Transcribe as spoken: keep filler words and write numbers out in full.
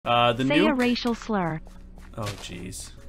Uh, the Say a nuke. racial slur. Oh, jeez.